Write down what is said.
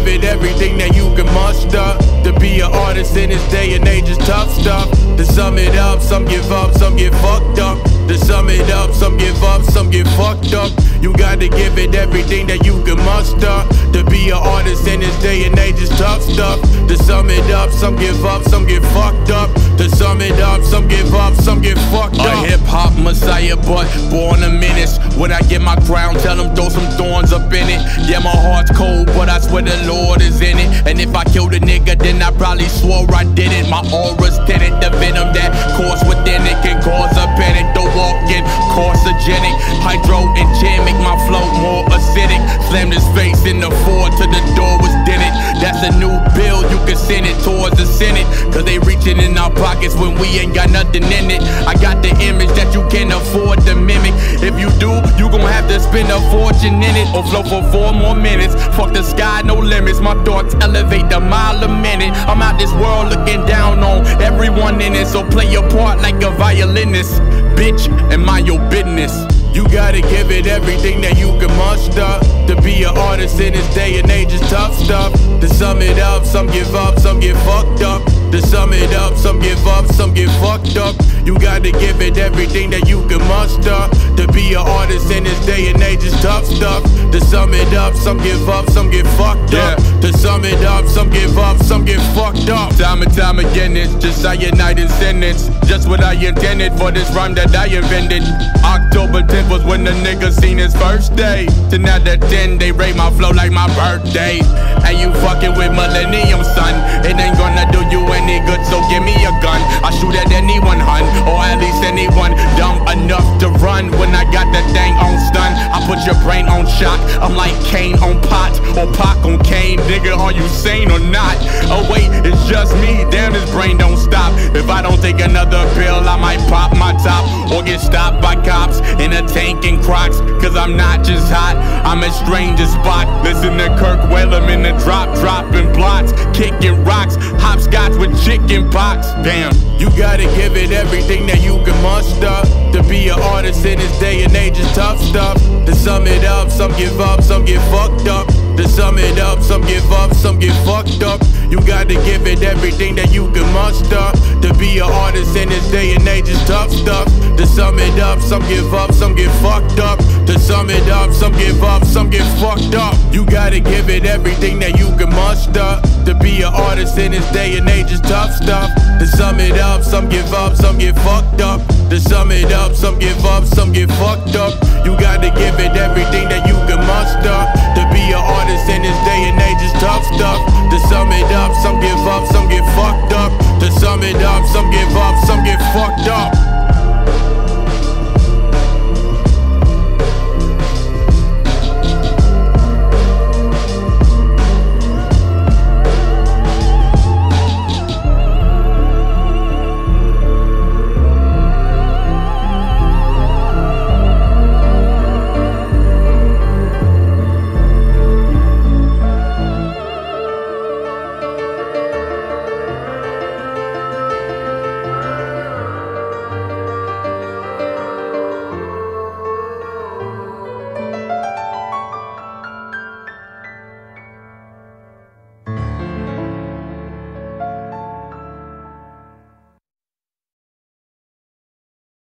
give it everything that you can muster. To be an artist in this day and age is tough stuff. To sum it up, some give up, some get fucked up. To sum it up, some give up, some get fucked up. You gotta give it everything that you can muster. To be an artist in this day and age is tough stuff. To sum it up, some give up, some get fucked up. To sum it up, some give up, some get fucked up. A hip-hop messiah, but born a menace. When I get my crown, tell them throw some thorns up in it. Yeah, my heart's cold, but I swear the Lord is in it. And if I killed a nigga, then I probably swore I did it. My aura's tinted, the venom that course within it can cause a panic. The walking, carcinogenic, hydro-engenic, my flow more acidic. Slammed his face in the Ford till the door was dented. That's a new bill, you can send it towards the Senate. Cause they reaching in our pockets when we ain't got nothing in it. I got the image that you can't afford to mimic. If you do, you gon' have to spend a fortune in it, or flow for 4 more minutes. Fuck the sky, no limits. My thoughts elevate a mile a minute. I'm out this world looking down on everyone in it. So play your part like a violinist, bitch, and mind your business. You gotta give it everything that you can muster. To be an artist in this day and age is tough stuff. To sum it up, some give up, some get fucked up. To sum it up, some give up, some get fucked up. You gotta give it everything that you can muster. To be an artist in this day and age is tough stuff. To sum it up, some give up, some get fucked up. To sum it up, some give up, some get fucked up. Time and time again, it's just cyanide and sentence. Just what I intended for this rhyme that I invented. October 10th was when the nigga seen his first day. 10 out of 10, they rate my flow like my birthday. And you fucking with Millennium, son. It ain't gonna do you any good, so give me a gun. I shoot at anyone, hun, or at least anyone dumb enough to run. When I got that thing on stun, I put your brain on shock. I'm like Kane on pot, or Pac on Kane. Nigga, are you sane or not? Oh wait, it's just me, damn, this brain don't stop. If I don't take another pill, I might pop my top, or get stopped by cops in a tank and Crocs. Cause I'm not just hot, I'm a stranger spot. Listen to Kirk Whalum in the drop, dropping blocks, kicking rocks, hopscotch with chicken pox. Damn, you gotta give it everything that you can muster. To be an artist in this day and age is tough stuff. To sum it up, some give up, some get fucked up. To sum it up, some give up, some get fucked up. You gotta give it everything that you can muster. To be an artist in this day and age is tough stuff. To sum it up, some give up, some get fucked up. To sum it up, some give up, some get fucked up. You gotta give it everything that you can muster. To be an artist in this day and age is tough stuff. To sum it up, some give up, some get fucked up. To sum it up, some give up, some get fucked up. You gotta give it everything that you can muster. To be an artist in this day and age is tough stuff. To sum it up, some give up, some get fucked up. To sum it up, some give up,